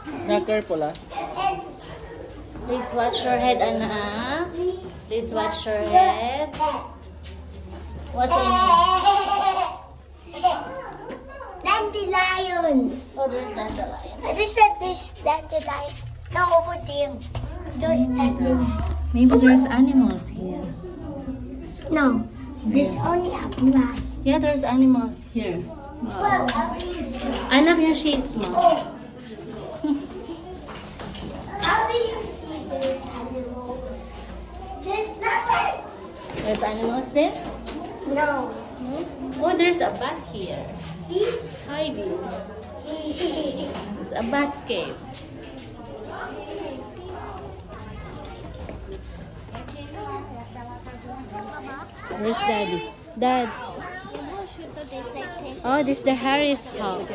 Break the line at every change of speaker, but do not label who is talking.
Knocker pula.
Please watch your head, Anna. Please watch your head. What's in it?
Dandelions.
Oh, there's dandelion.
This dandelion. No, over there. Those dandelions.
Maybe there's animals here.
No, this only a black.
Yeah, there's animals here. Wow. Anak yung she's mo.
How do you see those animals? There's nothing.
There's animals there?
No.
No? Oh, there's a bat here. Hiding. It's a bat cave. Where's Daddy? Dad. Oh, this is the Harry's house.